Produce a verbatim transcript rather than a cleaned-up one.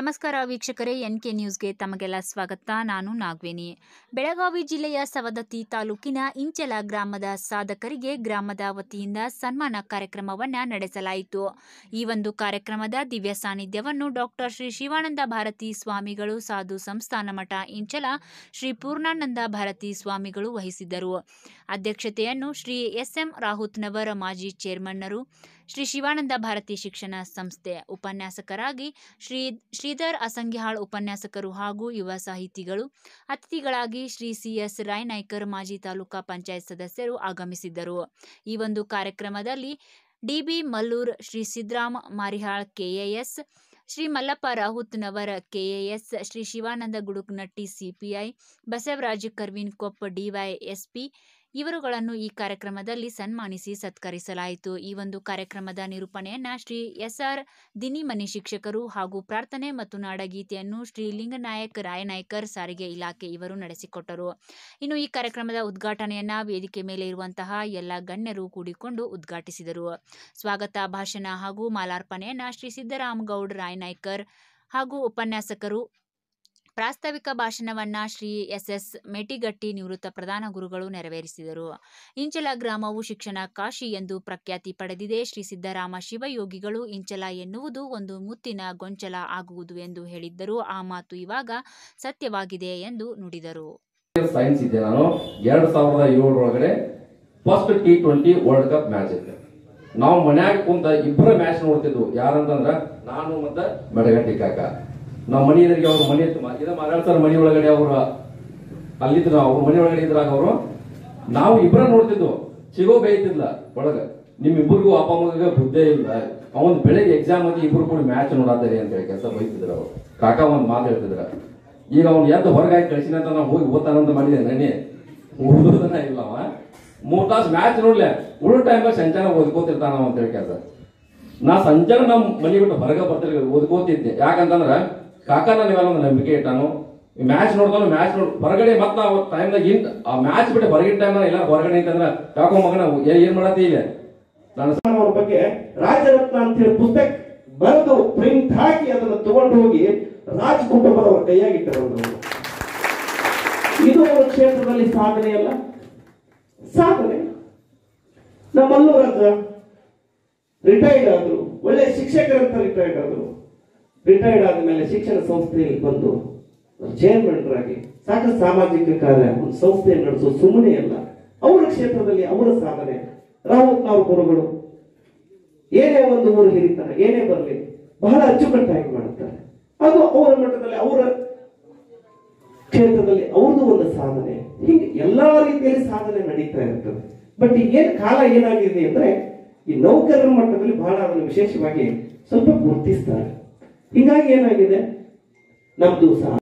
ನಮಸ್ಕಾರ ವೀಕ್ಷಕರೇ, N K ನ್ಯೂಸ್ಗೆ ತಮಗೆಲ್ಲ ಸ್ವಾಗತ. ನಾನು ನಾಗವೇಣಿ. ಬೆಳಗಾವಿ ಜಿಲ್ಲೆಯ ಸವದತ್ತಿ ತಾಲೂಕಿನ ಇಂಚಲ ಗ್ರಾಮದ ಸಾಧಕರಿಗೆ ಗ್ರಾಮದ ವತಿಯಿಂದ ಸನ್ಮಾನ ಕಾರ್ಯಕ್ರಮವನ್ನು ನಡೆಸಲಾಯಿತು. ಈ ಒಂದು ಕಾರ್ಯಕ್ರಮದ ದಿವ್ಯ ಸಾನ್ನಿಧ್ಯವನ್ನು ಡಾಕ್ಟರ್ ಶ್ರೀ ಶಿವಾನಂದ ಭಾರತಿ ಸ್ವಾಮಿಗಳು, ಸಾಧು ಸಂಸ್ಥಾನ ಮಠ ಇಂಚಲ ಶ್ರೀ ಪೂರ್ಣಾನಂದ ಭಾರತಿ ಸ್ವಾಮಿಗಳು ವಹಿಸಿದ್ದರು. ಅಧ್ಯಕ್ಷತೆಯನ್ನು ಶ್ರೀ ಎಸ್ ಎಂ ರಾಹುತ್ನವರ್ ಮಾಜಿ ಚೇರ್ಮನ್ನರು, ಶ್ರೀ ಶಿವಾನಂದ ಭಾರತಿ ಶಿಕ್ಷಣ ಸಂಸ್ಥೆ ಉಪನ್ಯಾಸಕರಾಗಿ ಶ್ರೀ ಶ್ರೀಧರ್ ಅಸಂಗ್ಯಾಳ್ ಉಪನ್ಯಾಸಕರು ಹಾಗೂ ಯುವ ಸಾಹಿತಿಗಳು, ಅತಿಥಿಗಳಾಗಿ ಶ್ರೀ ಸಿ ಎಸ್ ರಾಯನಾಯ್ಕರ್ ಮಾಜಿ ತಾಲೂಕಾ ಪಂಚಾಯತ್ ಸದಸ್ಯರು ಆಗಮಿಸಿದ್ದರು. ಈ ಒಂದು ಕಾರ್ಯಕ್ರಮದಲ್ಲಿ D B Mallur, Shri Siddaram Marihal KAS, Shri Mallappa Rahutnavar KAS, Shri Shivananda Gudukanatti CPI, Basavaraj Karvin Koppa DYSP ಇವರುಗಳನ್ನು ಈ ಕಾರ್ಯಕ್ರಮದಲ್ಲಿ ಸನ್ಮಾನಿಸಿ ಸತ್ಕರಿಸಲಾಯಿತು. ಈ ಒಂದು ಕಾರ್ಯಕ್ರಮದ ನಿರೂಪಣೆಯನ್ನ ಶ್ರೀ ಎಸ್ ಆರ್ ದಿನಿಮನಿ ಶಿಕ್ಷಕರು ಹಾಗೂ ಪ್ರಾರ್ಥನೆ ಮತ್ತು ನಾಡಗೀತೆಯನ್ನು ಶ್ರೀ ಲಿಂಗನಾಯಕ್ ರಾಯನಾಯ್ಕರ್ ಸಾರಿಗೆ ಇಲಾಖೆ ಇವರು ನಡೆಸಿಕೊಟ್ಟರು. ಇನ್ನು ಈ ಕಾರ್ಯಕ್ರಮದ ಉದ್ಘಾಟನೆಯನ್ನ ವೇದಿಕೆ ಮೇಲೆ ಇರುವಂತಹ ಎಲ್ಲ ಗಣ್ಯರು ಕೂಡಿಕೊಂಡು ಉದ್ಘಾಟಿಸಿದರು. ಸ್ವಾಗತ ಭಾಷಣ ಹಾಗೂ ಮಾಲಾರ್ಪಣೆಯನ್ನ ಶ್ರೀ ಸಿದ್ದರಾಮ್ ಗೌಡ್ ರಾಯನಾಯ್ಕರ್ ಹಾಗೂ ಉಪನ್ಯಾಸಕರು, ಪ್ರಾಸ್ತಾವಿಕ ಭಾಷಣವನ್ನ ಶ್ರೀ ಎಸ್ ಎಸ್ ಮೇಟಿಗಟ್ಟಿ ನಿವೃತ್ತ ಪ್ರಧಾನ ಗುರುಗಳು ನೆರವೇರಿಸಿದರು. ಇಂಚಲ ಗ್ರಾಮವು ಶಿಕ್ಷಣ ಕಾಶಿ ಎಂದು ಪ್ರಖ್ಯಾತಿ ಪಡೆದಿದೆ. ಶ್ರೀ ಸಿದ್ದರಾಮ ಶಿವಯೋಗಿಗಳು ಇಂಚಲ ಎನ್ನುವುದು ಒಂದು ಮುತ್ತಿನ ಗೊಂಚಲ ಆಗುವುದು ಎಂದು ಹೇಳಿದ್ದರು. ಆ ಮಾತು ಇವಾಗ ಸತ್ಯವಾಗಿದೆ ಎಂದು ನುಡಿದರು. ಸೈನ್ಸ್ ಇದೆ. ನಾನು ಎರಡ್ ಸಾವಿರದ ಏಳರೊಳಗಡೆ first T twenty world cup match ಇತ್ತು. ನಾವು ಮನ್ಯಾಗ ಕುಂತ ಇಬ್ಬರ ಮ್ಯಾಚ್ ನೋಡ್ತಿದ್ವು. ಯಾರಂತಂದ್ರ ನಾನು ಮತ್ತೆ ಬೆಡಗಟ್ಟಿ ಕಾಕ. ನಾವು ಮನಿ ಎದುರಿಗೆ ಅವ್ರ ಮನಿ ಇದ ಮರಾಳ್ ಸರ್ ಮನಿ ಒಳಗಡೆ ಅವರು ಅಲ್ಲಿದ್ರು. ಅವ್ರ ಮನಿ ಒಳಗಡೆ ಇದ್ರಾಗ ಅವರು ನಾವು ಇಬ್ಬರ ನೋಡ್ತಿದ್ವು. ಸಿಗೋ ಬೈತಿದ್ಲ ಒಳಗ, ನಿಮ್ ಇಬ್ಬರಿಗೂ ಅಪ್ಪ ಮಗ ಬುದ್ಧೇ ಇಲ್ಲ, ಅವನ್ ಬೆಳಿಗ್ಗೆ ಎಕ್ಸಾಮ್ ಆಗಿ ಇಬ್ರು ಕೂಡ ಮ್ಯಾಚ್ ನೋಡಾತಾರೆ ಅಂತ ಹೇಳಿ ಕೆಲಸ ಬೈತಿದ್ರು. ಅವ್ರು ಕಾಕ ಒಂದ್ ಮಾತು ಹೇಳ್ತಿದ್ರ. ಈಗ ಅವ್ನು ಎದ್ದು ಹೊರಗಾಗಿ ಕಳಿಸಿನ ಅಂತ ನಾವು ಹೋಗಿ ಓದ್ತಾನಂತ ಮಾಡಿದೆ. ನನ್ನೇ ಓದೋದನ್ನ ಇಲ್ಲವ ಮೂರ್ ತಾಸು ಮ್ಯಾಚ್ ನೋಡ್ಲೆ, ಉಳಿದ ಟೈಮ್ ಸಂಚಾನ ಓದ್ಕೋತಿರ್ತಾನ ಅಂತ ಹೇಳಿ ಕೆಲಸ. ನಾ ಸಂಚಾನ ನಮ್ ಮನಿ ಬಿಟ್ಟು ಹೊರಗೆ ಬರ್ತಿರ್ ಓದ್ಕೋತಿದ್ದೆ. ಯಾಕಂತಂದ್ರ ಕಾಕ ನಾನು ಇವಾಗ ಒಂದು ನಂಬಿಕೆ ಇಟ್ಟಾನು. ಮ್ಯಾಚ್ ನೋಡ್ತಾನು, ಮ್ಯಾಚ್ ನೋಡ್ ಹೊರಗಡೆ ಮತ್ತ ಟೈಮ್ದಾಗ ಇಂತ ಆ ಮ್ಯಾಚ್ ಬಿಟ್ಟು ಹೊರಗಿನ ಟೈಮ್ ಇಲ್ಲ ಹೊರಗಡೆ ಅಂತಂದ್ರ ಯಾಕೋ ಮಗನ ಏನ್ ಮಾಡತ್ತಿ ಇಲ್ಲ. ನಾನು ಅವ್ರ ಬಗ್ಗೆ ರಾಜರತ್ನ ಅಂತ ಹೇಳಿ ಪುಸ್ತಕ ಬರೆದು ಪ್ರಿಂಟ್ ಹಾಕಿ ಅದನ್ನು ತಗೊಂಡು ಹೋಗಿ ರಾಜ್ ಕುಟುಂಬದವರ ಕೈಯಾಗಿಟ್ಟರು. ಇದು ಅವರ ಕ್ಷೇತ್ರದಲ್ಲಿ ಸಾಧನೆ ಅಲ್ಲ, ಸಾಧನೆ. ನಮ್ಮ ಮಲ್ಲೂರಾಜ ರಿಟೈರ್ಡ್ ಆದ್ರು, ಒಳ್ಳೆ ಶಿಕ್ಷಕರಂತ ರಿಟೈರ್ಡ್ ಆದ್ರು. ರಿಟೈರ್ಡ್ ಆದ್ಮೇಲೆ ಶಿಕ್ಷಣ ಸಂಸ್ಥೆಯಲ್ಲಿ ಬಂದು ಚೇರ್ಮನ್ರಾಗಿ ಸಾಕಷ್ಟು ಸಾಮಾಜಿಕ ಕಾರ್ಯ, ಒಂದು ಸಂಸ್ಥೆಯನ್ನು ನಡೆಸೋ ಸುಮ್ಮನೆ ಅಲ್ಲ. ಅವರ ಕ್ಷೇತ್ರದಲ್ಲಿ ಅವರ ಸಾಧನೆ. ರಾಹುತ್ನವ್ರ ಗುರುಗಳು ಏನೇ ಒಂದು ಊರು ಹಿರಿತಾರೆ, ಏನೇ ಬರಲಿ ಬಹಳ ಅಚ್ಚುಕಟ್ಟಾಗಿ ಮಾಡುತ್ತಾರೆ. ಅದು ಅವರ ಮಟ್ಟದಲ್ಲಿ, ಅವರ ಕ್ಷೇತ್ರದಲ್ಲಿ ಅವ್ರದ್ದು ಒಂದು ಸಾಧನೆ. ಹೀಗೆ ಎಲ್ಲಾ ರೀತಿಯಲ್ಲಿ ಸಾಧನೆ ನಡೀತಾ ಇರ್ತದೆ. ಬಟ್ ಏನ್ ಕಾಲ ಏನಾಗಿದೆ ಅಂದ್ರೆ ಈ ನೌಕರರ ಮಟ್ಟದಲ್ಲಿ ಬಹಳ ಅದನ್ನು ವಿಶೇಷವಾಗಿ ಸ್ವಲ್ಪ ಗುರುತಿಸ್ತಾರೆ. ಹೀಗಾಗಿ ಏನಾಗಿದೆ, ನಮ್ದು ಸಹ